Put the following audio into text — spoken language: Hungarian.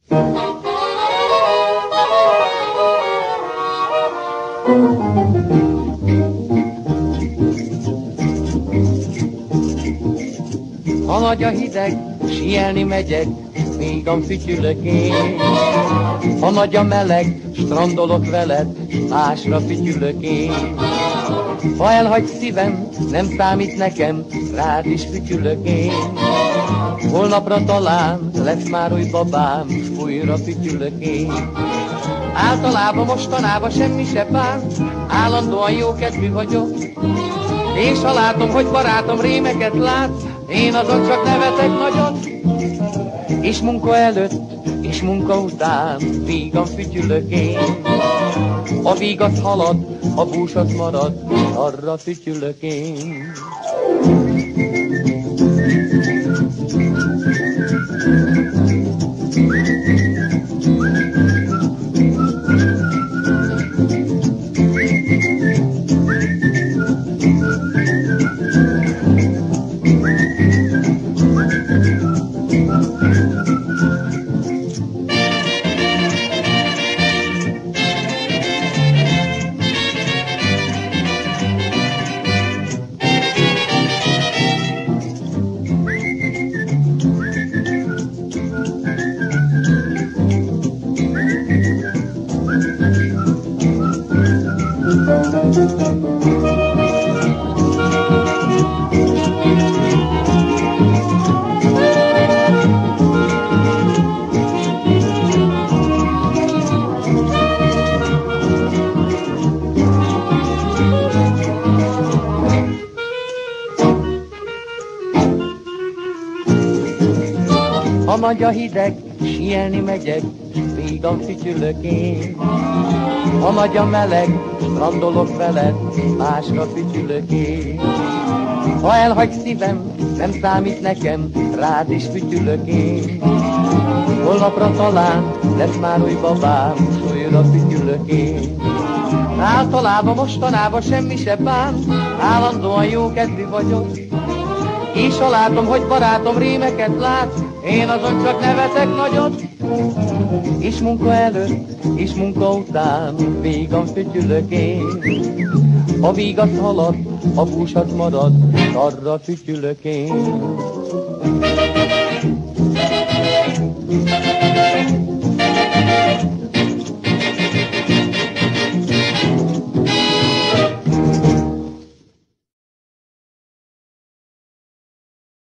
Ha nagy a hideg, síelni megyek, vígan fütyülök én. Ha nagy a meleg, strandolok veled, másra fütyülök én. Ha elhagy szívem, nem számít nekem, rád is fütyülök én. Holnapra talán lesz már új babám, s újra fütyülök én. Általában mostanában semmi se bánt, állandóan jókedvű vagyok. És ha látom, hogy barátom rémeket lát, én azon csak nevetek nagyot. És munka előtt, és munka után, vígan fütyülök én. A vígat halad, a búsat marad, arra fütyülök én. Ha nagy a hideg, síelni megyek, vígan fütyülök én. Ha nagy a meleg, strandolok veled, másra fütyülök én. Ha elhagy szívem, nem számít nekem, rád is fütyülök én. Holnapra talán lesz már új babám, s újra fütyülök én. Általában mostanában semmi se bánt, állandóan jókedvű vagyok. És ha látom, hogy barátom rémeket lát, én azon csak nevetek nagyot. És munka előtt, és munka után, vígan fütyülök én. A vígat halad, a búsat marad, arra fütyülök én.